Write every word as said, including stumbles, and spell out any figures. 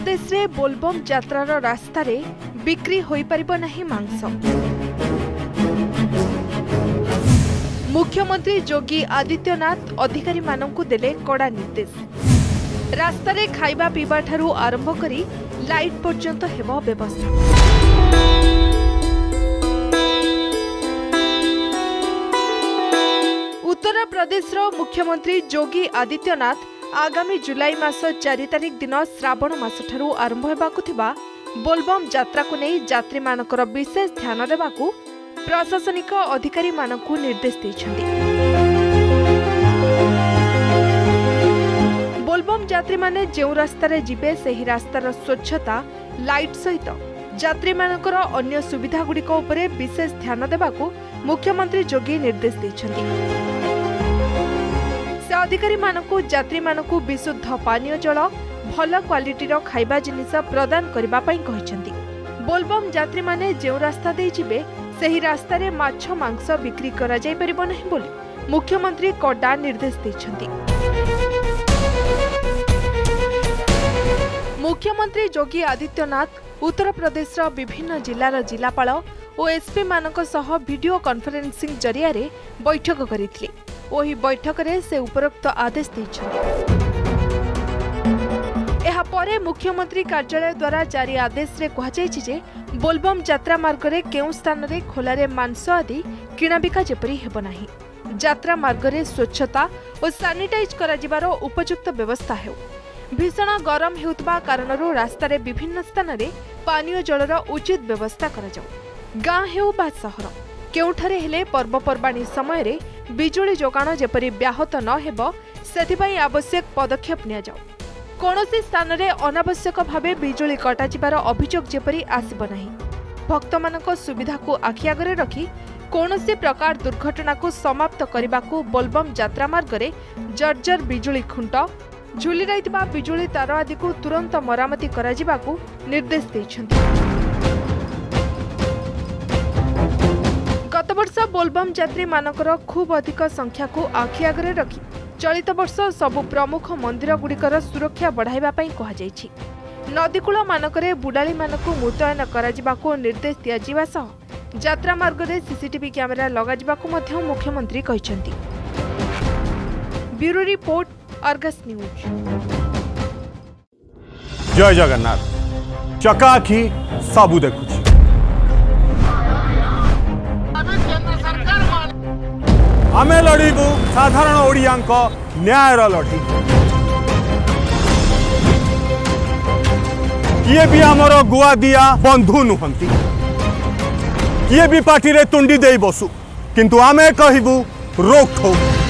प्रदेश रे बोलबम यात्रार रास्ता रे बिक्री होई परिबो नहीं मांस। मुख्यमंत्री योगी आदित्यनाथ अधिकारी मानंकु देले कड़ा निर्देश। रास्ता रे खाइबा पीबा ठारू आरंभ करी लाइट पर्यंत हेबो व्यवस्था। उत्तर प्रदेश रो मुख्यमंत्री योगी आदित्यनाथ आगामी जुलाई मास चार तारिख दिन श्रावण मास ठारू आरंभ हेबाकु थिबा बोलबम यात्रा को नहीं यात्री मानकर विशेष ध्यान देबाकु प्रशासनिक अधिकारी मानकु निर्देश दैछन्ति। बोलबम यात्री माने जेउ रास्ता रे जिबे सेही रास्तार स्वच्छता लाइट सहित यात्री मानकर अन्य सुविधा गुड़िक उपरे विशेष ध्यान देबाकु मुख्यमंत्री योगी निर्देश दैछन्ति। से अधिकारी मानकु यात्री मानकु विशुद्ध पानीय जल भल क्वालिटी रो खाइबा जिनिस प्रदान करिबा पई कहिसन्ति। बोलबम यात्री माने जेउ रास्ता दे जिबे सेही रास्ता रे माछ मांस बिक्री करा जाय परिबो नहीं बोली मुख्यमंत्री कड़ा निर्देश दैछन्ति। मुख्यमंत्री योगी आदित्यनाथ उत्तर प्रदेश रो विभिन्न जिलार जिलापाल और एसपी मानक सह वीडियो कॉन्फ्रेंसिंग जरिया रे बैठक करिथिले। ओही बैठक रे से उपरोक्त आदेश दैछन्ति। एहा परे मुख्यमंत्री कार्यालय द्वारा जारी आदेश रे कहा जायछि जे बोलबम यात्रा मार्ग रे केउ स्थान रे खोला रे मांस आदि किणा बिका जेपरि हेबो नाही। यात्रा मार्ग रे स्वच्छता और सैनिटाइज करा जिबारो उपयुक्त व्यवस्था हेउ। भीषण गरम हेउतबा कारणरू रास्ता रे विभिन्न स्थान रे पानीय जलर उचित व्यवस्था करा जाउ। गाँ हेउ बा सहर केउठारे हेले पर्वपर्वाणी समय रे बिजुली जोगाण जेपरि व्याहत न हेबो सेथिपई आवश्यक पदक्षेप निया जाउ। कोनोसी स्थान रे अनावश्यक भावे बिजुली कटा जिबार अभियोग जेपरि आसीबो नाही। भक्तमानक सुविधा को आखि आगरे रखी कोनोसी प्रकार दुर्घटना को समाप्त करिबाकू बोलबम यात्रा मार्ग रे जर्जर बिजुली खुंट झुली रहितबा बिजुली तार आदि को तुरंत मरामती करा जिबाकू निर्देश दैछन्ति। गत वर्ष बोलबम यात्री मानकर खूब अधिक संख्या को आखि आगरे रखी चलित वर्ष सबु प्रमुख मंदिर गुड़िकर सुरक्षा बढ़ाइबा पई कहा जायछि। नदीकूल मानकरे बुडाली मानकु मुतयन करा जिबाकू निर्देश दिया जिबा सह यात्रा मार्ग रे सीसीटीवी कैमेरा लगा जिबाकू मध्य मुख्यमंत्री कहिसन्ति। Bureau report Argus news. जय जगन्नाथ। चकाखी सबु देखुछि। आमे लड़ीबू साधारण ओडियांक न्यायर लड़ी। किए भी आमर गुआ दिया बंधु नुहंती, किए भी पार्टी रे तुंडी दे बसु, किंतु आमे कहिबू रोक ठोक।